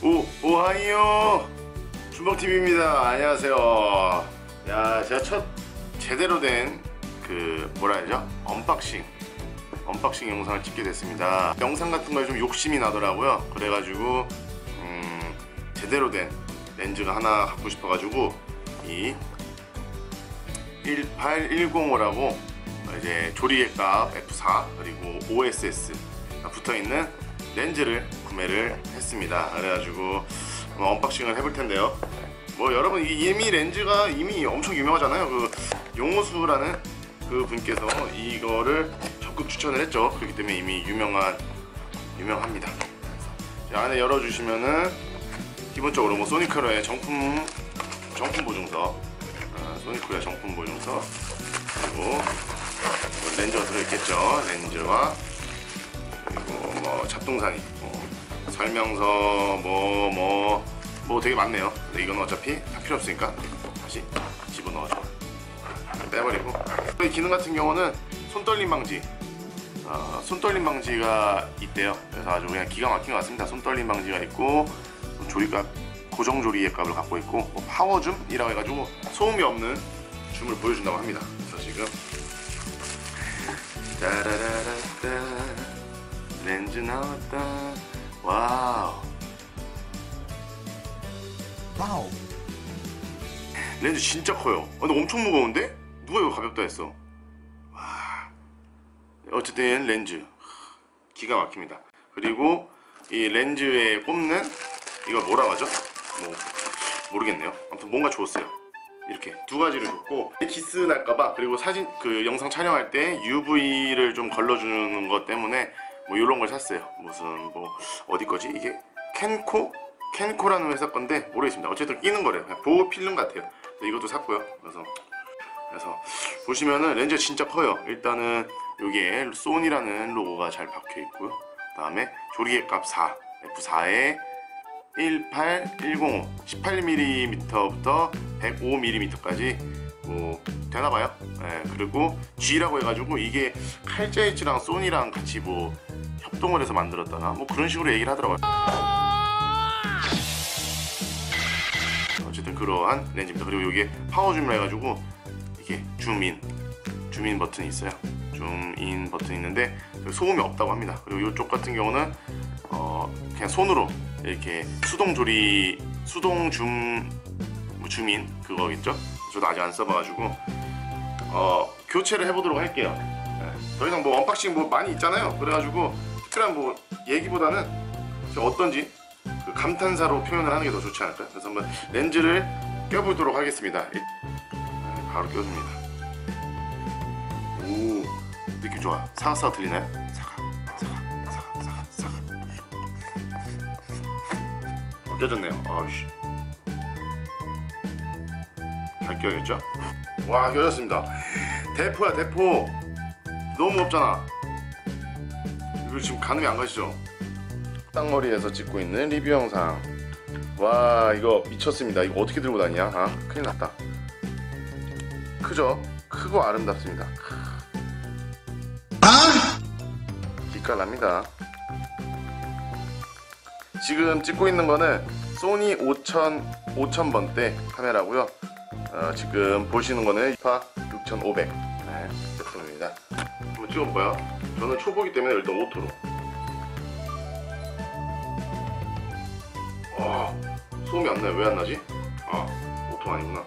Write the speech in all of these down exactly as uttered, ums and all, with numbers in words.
오, 오하이요 준벅티비입니다. 안녕하세요. 야, 제가 첫 제대로 된 그 뭐라 해야죠? 언박싱 언박싱 영상을 찍게 됐습니다. 영상 같은 거에 좀 욕심이 나더라고요. 그래가지고 음, 제대로 된 렌즈가 하나 갖고 싶어가지고 이 일팔일공오라고 이제 조리개값 에프 사 그리고 오 에스 에스가 붙어있는 렌즈를 구매를 했습니다. 그래가지고 언박싱을 해볼 텐데요. 뭐 여러분 이미 렌즈가 이미 엄청 유명하잖아요. 그 용호수라는 그 분께서 이거를 적극 추천을 했죠. 그렇기 때문에 이미 유명한 유명합니다. 자, 안에 열어주시면은 기본적으로 뭐 소니코리아의 정품 정품 보증서, 어, 소니코리아 정품 보증서, 그리고 뭐 렌즈가 들어있겠죠. 렌즈와 그리고 뭐 잡동사니, 뭐 설명서, 뭐 뭐 뭐 되게 많네요. 근데 이건 어차피 다 필요 없으니까 다시 집어넣어줘. 빼버리고. 이 기능 같은 경우는 손떨림 방지, 어, 손떨림 방지가 있대요. 그래서 아주 그냥 기가 막힌 것 같습니다. 손떨림 방지가 있고 조리값, 고정 조리의 값을 갖고 있고 뭐 파워줌이라고 해가지고 소음이 없는 줌을 보여준다고 합니다. 그래서 지금 따라라라따 렌즈 나왔다. 와우 와우 렌즈 진짜 커요. 근데 엄청 무거운데? 누가 이거 가볍다 했어? 와. 어쨌든 렌즈 기가 막힙니다. 그리고 이 렌즈에 꼽는 이걸 뭐라고 하죠? 뭐 모르겠네요. 아무튼 뭔가 좋았어요. 이렇게 두 가지를 줬고 기스 날까봐, 그리고 사진 그 영상 촬영할 때 유브이를 좀 걸러주는 것 때문에 뭐 이런 걸 샀어요. 무슨 뭐 어디 거지? 이게 캔코? 캔코라는 회사 건데 모르겠습니다. 어쨌든 끼는 거래요. 그냥 보호 필름 같아요. 이것도 샀고요. 그래서 그래서 보시면은 렌즈가 진짜 커요. 일단은 여기에 소니라는 로고가 잘 박혀 있고요. 그 다음에 조리개 값 사, 에프 사에 일팔일공오, 십팔 밀리미터부터 백오 밀리미터까지 뭐 되나봐요. 네, 그리고 G라고 해가지고 이게 칼자이츠랑 소니랑 같이 뭐 협동을 해서 만들었다나 뭐 그런 식으로 얘기를 하더라고요. 어쨌든 그러한 렌즈입니다. 그리고 여기에 파워줌이라 해가지고 이게 줌인 줌인 버튼이 있어요. 줌인 버튼이 있는데 소음이 없다고 합니다. 그리고 이쪽 같은 경우는 어 그냥 손으로 이렇게 수동 조리 수동 줌 뭐 줌인 그거겠죠. 저도 아직 안 써봐가지고 어 교체를 해보도록 할게요. 네. 더 이상 뭐 언박싱 뭐 많이 있잖아요. 그래가지고 특별한 뭐 얘기보다는 어떤지 그 감탄사로 표현을 하는 게 더 좋지 않을까요? 그래서 한번 렌즈를 껴보도록 하겠습니다. 네, 바로 껴줍니다. 오, 느낌 좋아. 사각사각 들리나요? 사각, 사각, 사각, 사각, 사각. 어, 껴졌네요. 아우씨. 잘 껴야겠죠? 와, 껴졌습니다. 대포야, 대포. 너무 없잖아. 이거 지금 가늠이 안 가시죠? 땅머리에서 찍고 있는 리뷰 영상. 와, 이거 미쳤습니다. 이거 어떻게 들고 다니냐? 아, 큰일 났다. 크죠? 크고 아름답습니다. 아! 기깔납니다. 지금 찍고 있는 거는 소니 오천, 오천 번대 카메라고요. 어, 지금 보시는 거는 이파 육천오백 네, 제품입니다. 한번 찍어봐요. 저는 초보기 때문에 일단 오토로. 와, 소음이 안 나요. 왜 안 나지? 아, 오토 아니구나.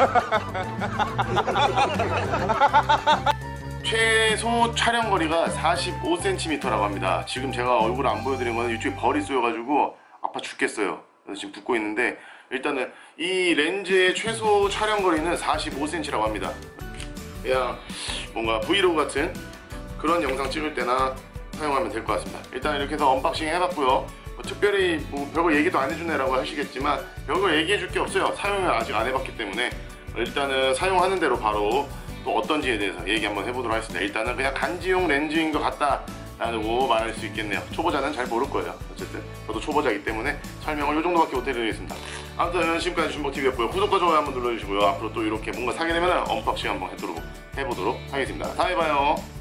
최소 촬영 거리가 사십오 센티미터라고 합니다. 지금 제가 얼굴 안 보여드린 거는 이쪽에 벌이 쏘여가지고 아파 죽겠어요. 그래서 지금 붓고 있는데, 일단은 이 렌즈의 최소 촬영 거리는 사십오 센티미터라고 합니다. 그냥 뭔가 브이로그 같은 그런 영상 찍을 때나 사용하면 될 것 같습니다. 일단 이렇게 해서 언박싱 해봤고요. 뭐 특별히 뭐 별거 얘기도 안 해주네라고 하시겠지만 별거 얘기해줄 게 없어요. 사용을 아직 안 해봤기 때문에. 일단은 사용하는 대로 바로 또 어떤지에 대해서 얘기 한번 해보도록 하겠습니다. 일단은 그냥 간지용 렌즈인 것 같다 라고 말할 수 있겠네요. 초보자는 잘 모를 거예요. 어쨌든 저도 초보자이기 때문에 설명을 이 정도밖에 못해드리겠습니다. 아무튼 지금까지 준벅티비였고요. 구독과 좋아요 한번 눌러주시고요. 앞으로 또 이렇게 뭔가 사게 되면 언박싱 한번 해보도록, 해보도록 하겠습니다. 다음에 봐요.